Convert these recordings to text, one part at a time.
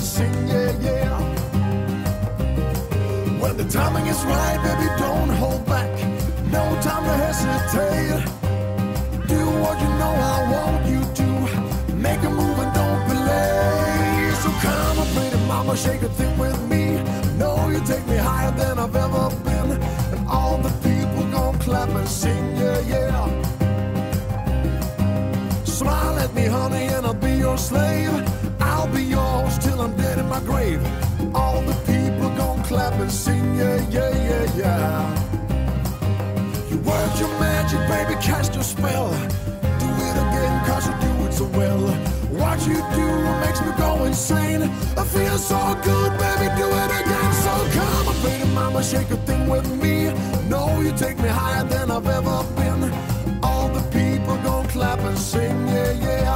sing, yeah, yeah. When the timing is right, baby, don't hold back. No time to hesitate. Do what you know I want you to. Make a move and don't be late. So come on, pretty mama, shake a thing with me. Know you take me higher than I've ever been. And all the people gon' clap and sing, yeah, yeah. Smile at me, honey, and I'll be your slave. I'll be yours till I'm dead in my grave. All the people gon' clap and sing, yeah, yeah, yeah, yeah. You work your magic, baby, cast your spell. Do it again, cause you do it so well. What you do makes me go insane. I feel so good, baby, do it again. So come on, pretty mama, shake a thing with me. Know you take me higher than I've ever been. All the people gon' clap and sing, yeah, yeah.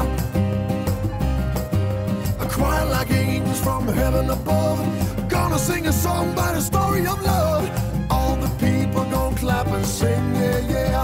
I cry like angels from heaven above. Gonna sing a song by the story of love. All the people gon' clap and sing, yeah, yeah.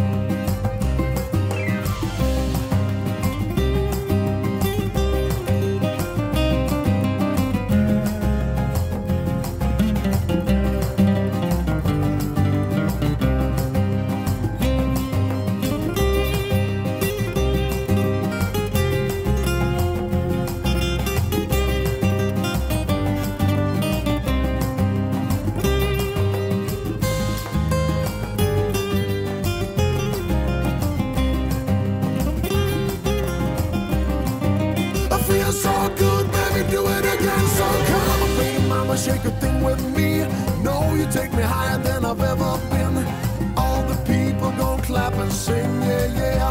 So good, baby, do it again. So come on, baby, mama, shake a thing with me. Know you take me higher than I've ever been. All the people gon' clap and sing, yeah, yeah.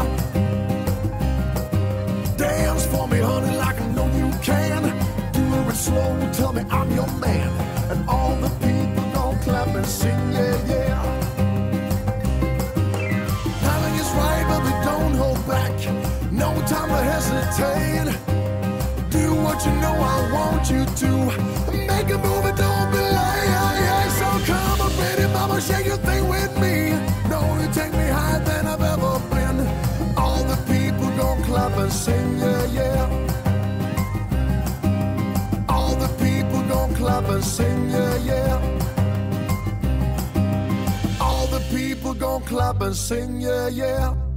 Dance for me, honey, like I know you can. Do it slow, tell me I'm your man. And all the people gon' clap and sing, yeah, yeah. Timing is right, but we don't hold back. No time to hesitate. Do what you know I want you to. Make a move and don't be late. So come on, pretty mama, shake your thing with me. Know you take me higher than I've ever been. All the people gon' clap and sing, yeah, yeah. All the people gon' clap and sing, yeah, yeah. All the people gon' clap and sing, yeah, yeah.